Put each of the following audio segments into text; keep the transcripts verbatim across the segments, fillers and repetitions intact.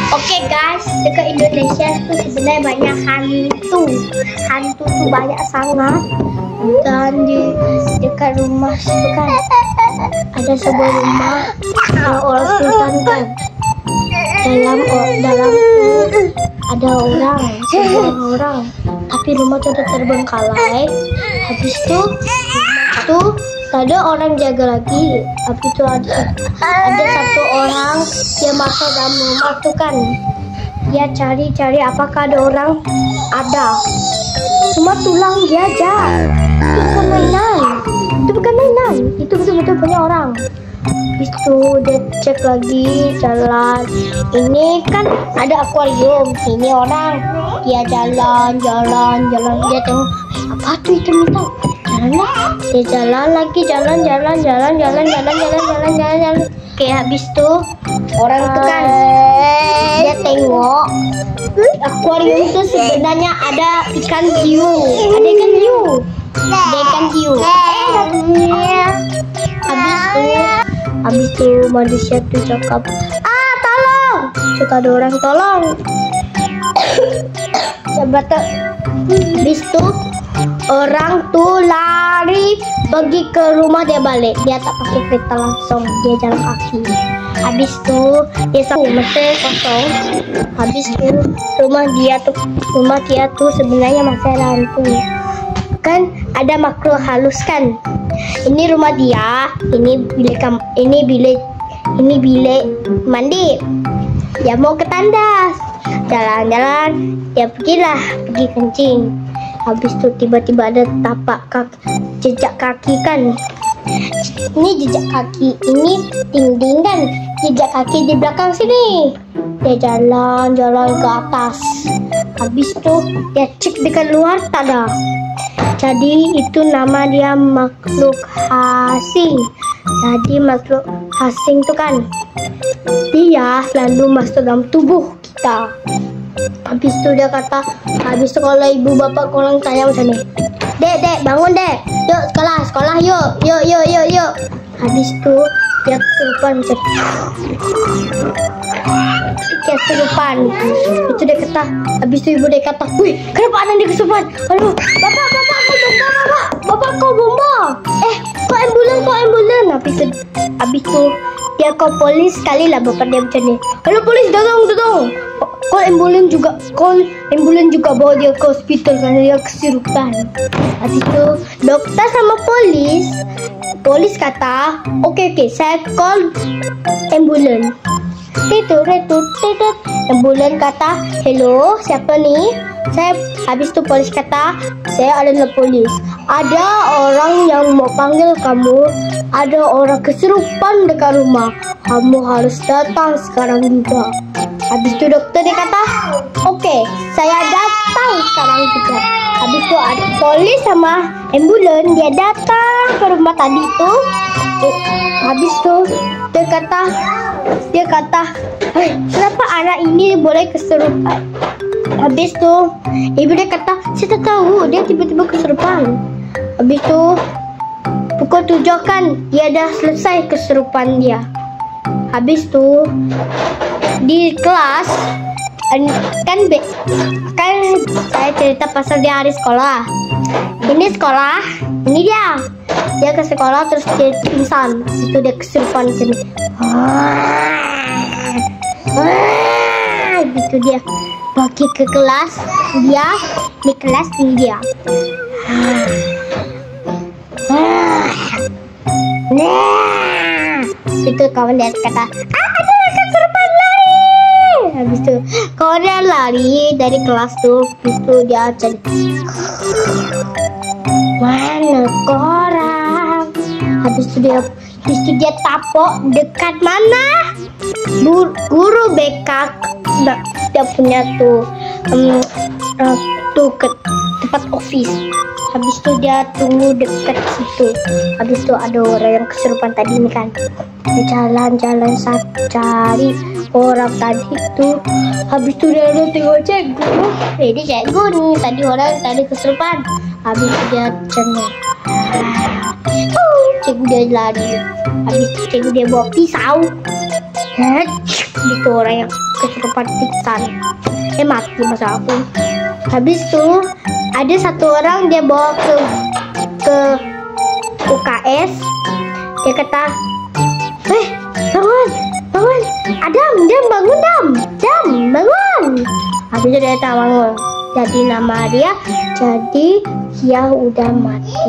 Oke guys, dekat Indonesia tuh sebenarnya banyak hantu. Hantu tuh banyak sangat. Dan di dekat rumah itu kan ada sebuah rumah yang orang sultan kan. Dalam dalam tuh ada orang, seorang orang. Tapi rumah tuh udah terbengkalai. Habis itu rumah tuh ada orang jaga lagi. Habis itu ada ada satu orang yang masuk dalam rumah tuh kan. Dia cari-cari apakah ada orang. Ada. Cuma tulang dia aja. Itu bukan mainan. Itu bukan mainan. Itu betul-betul punya orang. Habis itu dia cek lagi jalan. Ini kan ada akuarium. Ini orang. Dia jalan, jalan, jalan. Dia tengok apa tuh hitam-hitam. Jalan lah. Dia jalan lagi, jalan, jalan, jalan, jalan, jalan, jalan, jalan, jalan, jalan. Oke, habis itu orang itu kan dia tengok akuarium itu sebenarnya ada ikan hiu. Ada ikan hiu. Ada ikan hiu. Eh, habis itu, habis itu manusia tuh cakap, ah tolong. Coba ada orang tolong. Coba tuh. Habis itu orang tuh lari pergi ke rumah dia balik. Dia tak pakai kereta langsung, dia jalan kaki. Habis itu dia sama masih kosong. Habis itu rumah dia tuh rumah dia tuh sebenarnya masih ada hantu. Kan ada makhluk halus kan. Ini rumah dia, ini bilik ini bilik ini bilik mandi. Dia mau ke tandas. Jalan-jalan, dia pergilah pergi kencing. Habis itu tiba-tiba ada tapak kaki, jejak kaki kan. Ini jejak kaki, ini dinding kan. Jejak kaki di belakang sini. Dia jalan-jalan ke atas. Habis itu dia cek dekat luar, tak ada. Jadi itu nama dia makhluk asing. Jadi makhluk asing itu kan dia selalu masuk dalam tubuh kita. Habis itu dia kata, habis itu kalau ibu bapak korang tanya macam ni, dek dek bangun dek, yuk sekolah sekolah yuk yuk yuk yuk yuk. Habis itu dia kesurupan macam dia kesurupan. Itu dia kata, habis itu ibu dia kata, wih kenapa anak dia kesurupan? Aduh bapak bapak kau bomba bapak bapak kau bomba. Eh kau ambulan kau ambulan. Habis itu habis itu dia kau polis sekali lah bapak dia macam ni. Halo polis datang datang. Kau ambulan juga, kau ambulan juga bawa dia ke hospital karena dia kesurupan. Habis itu dokter sama polis, polis kata, oke okay, oke okay, saya call ambulan. Itu itu itu ambulan kata, hello siapa nih? Saya habis itu polis kata, saya adalah polis. Ada orang yang mau panggil kamu. Ada orang kesurupan dekat rumah. Kamu harus datang sekarang juga. Habis itu dokter dia kata, oke, okay, saya datang sekarang juga. Habis itu ada polis sama ambulan, dia datang ke rumah tadi itu. Habis itu dia kata, dia kata, hey, kenapa anak ini boleh kesurupan? Habis itu ibu dia kata, saya tak tahu, dia tiba-tiba kesurupan. Habis itu pukul tujuh kan, dia dah selesai kesurupan dia. Habis itu di kelas kan kan saya cerita pasal dia hari sekolah. Ini sekolah, ini dia. Dia ke sekolah terus dia pingsan. Itu dia kesurupan macam ni. Gitu dia pergi ke kelas dia, di kelas ini dia. Nah, itu kawan dia kata, ah ada kesurupan lari. Habis itu kawan dia lari dari kelas tuh, itu dia cari mana korang. Habis itu dia, habis itu dia tapok dekat mana Bur, guru B K dia punya tuh um, uh, tuh ke tempat office. Habis itu dia tunggu dekat situ. Habis itu ada orang yang kesurupan tadi ini kan. Dia jalan-jalan cari orang tadi itu. Habis itu dia ada tengok cikgu. Eh dia cikgu nih. Tadi orang tadi kesurupan. Habis itu dia cengok. Uh, cikgu dia lari. Habis itu cikgu dia bawa pisau. gitu, orang yang kesurupan pingsan. Eh mati masa aku. Habis tuh ada satu orang dia bawa ke ke U K S. Dia kata, eh bangun, bangun, Adam, Adam bangun, Dam, Dam bangun. Habis itu dia tak bangun. Jadi nama dia, jadi dia udah mati.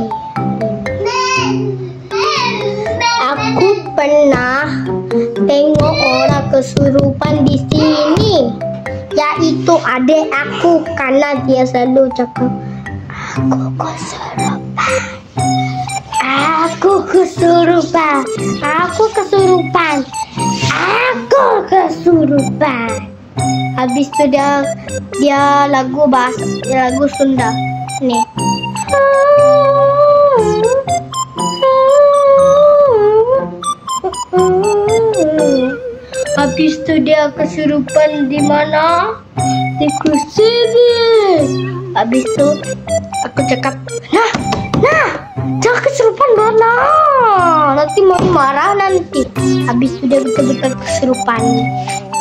Aku pernah tengok orang kesurupan di sini, yaitu adik aku, karena dia selalu cakap, aku kesurupan, aku kesurupan, aku kesurupan, aku kesurupan. Habis itu dia dia lagu bahasa lagu Sunda nih. Habis itu dia kesurupan di mana? Di kursi. Habis itu aku cakap, nah, nah, jangan kesurupan mana? Nanti mau marah nanti. Habis itu dia betul-betul kesurupan.